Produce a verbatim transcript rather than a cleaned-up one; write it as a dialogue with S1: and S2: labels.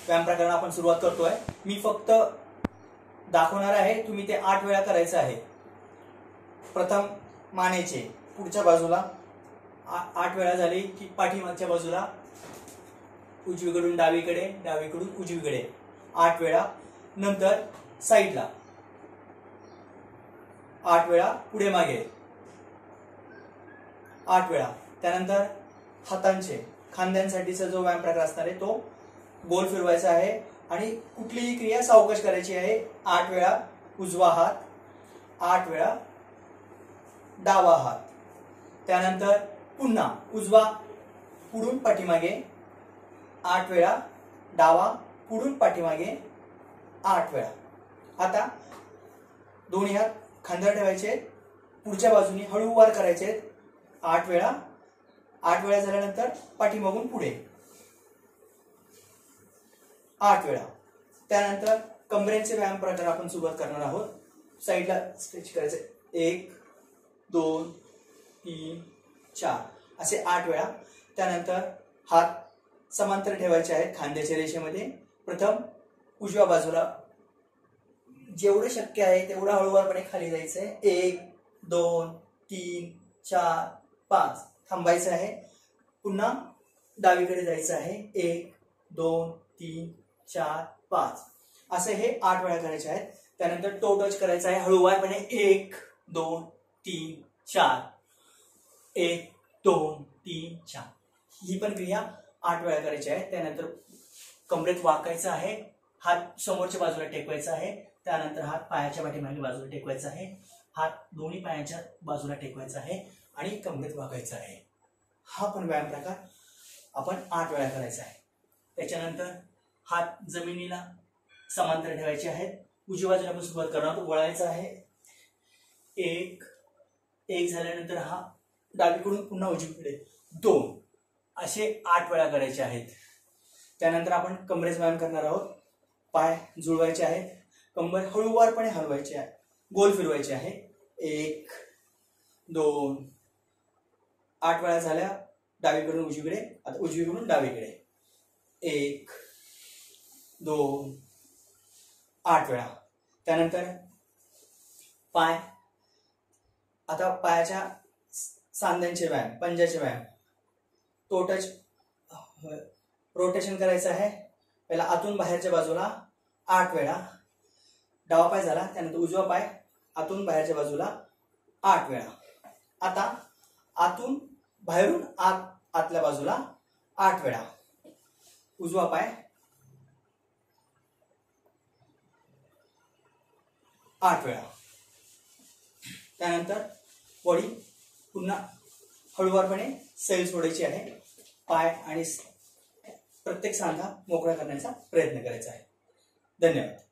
S1: व्यायाम प्रकरण आपण सुरुवात करतोय। मी फक्त दाखवणार आहे, तुम्ही ते आठ वेळा करायचं आहे। प्रथम मानेचे पुढच्या बाजूला आठ वेळा झाले की पाठीमागच्या बाजूला उजवीकडून डावीकडे, डावीकडून उजवीकडे आठ वेळा। नंतर साइडला आठ वेळा, पुढे मागे आठ वेळा। त्यानंतर हातांचे खांद्यांसाठीचा जो व्यायाम प्रकार असणार आहे तो गोल फिरवायचा आहे आणि कुठलीही क्रिया सावकाश करायची आहे। आठ वेळा उजवा हात, आठ वेळा डावा हात। त्यानंतर पुन्हा उजवा पुढून पाठीमागे आठ वेळा, डावा पुढून पाठीमागे आठ वेळा। आता दोन्ही हात खांद्यावर ठेवायचे, पुढच्या बाजूने हळूवार करायचे आठ वेळा। आठ वेळा झाल्यानंतर पाठीमागून पुढे आठ वेळा। त्यानंतर कमरेचे व्यायाम प्रकार आपण सुरुवात करणार आहोत। साइडला स्ट्रेच करायचे, एक दोन तीन चार असे आठ वेळा। त्यानंतर हात समांतर ठेवायचे आहेत खांद्याच्या रेषेमध्ये। प्रथम उजव्या बाजूला जेवढे शक्य आहे तेवढा हळूवारपणे खाली जायचंय, एक दोन तीन चार पाच थांबायचं आहे। पुन्हा डावीकडे जायचं आहे, एक दोन तीन चार पाच असे हे आठ वेळा करायचे आहेत। त्यानंतर टो टच करायचा आहे हळूवारपणे, एक दोन तीन चार, एक दोन तीन चार। ही पण क्रिया आठ वेळा करायची आहे। त्यानंतर कमरेत वाकायचं आहे, हात समोरच्या बाजूला टेकवायचा आहे। त्यानंतर हात पायाच्या पाठीमागे बाजूला टेकवायचा आहे, हात दोन्ही पायाच्या बाजूला टेकवायचा आहे आणि कमरेत वाकायचं आहे। हा पण व्यायाम प्रकार आपण आठ वेळा करायचा आहे। त्याच्यानंतर हात जमिनीला समांतर ठेवायचे आहेत। उजव्या बाजूला आपण सुरुवात करणार आहोत, वळायचं आहे, एक एक झाल्यानंतर हा डावीकडून पुन्हा उजवीकडे दोन असे आठ वेळा करायचे आहेत। त्यानंतर आपण कमरेचा व्यायाम करणार आहोत। पाय जुळवायचे आहेत, कंबर हळूवारपणे हलवायची आहे, गोल फिरवायचे आहे, एक दोन आठ वेळा झाल्या। डावीकडून उजवीकडे, आता उजवीकडून डावीकडे, एक दोन आठ वेळा। त्यानंतर पाय, आता पायाच्या सांध्यांचे व्यायाम, पंजाचे व्यायाम, टो टच रोटेशन करायचं आहे। पहिला आतून बाहेरच्या बाजूला आठ वेळा, डावा पाय झाला, त्यानंतर उजवा पाय आतून बाहेरच्या बाजूला आठ वेळा। आता आतून बाहेरून आत आतल्या बाजूला आठ वेळा, उजवा पाय आठ वेळा। त्यानंतर बॉडी पुन्हा हळूवारपणे सैल सोडायची आहे, पाय आणि प्रत्येक सांधा मोकळा करण्याचा प्रयत्न करायचा आहे। धन्यवाद।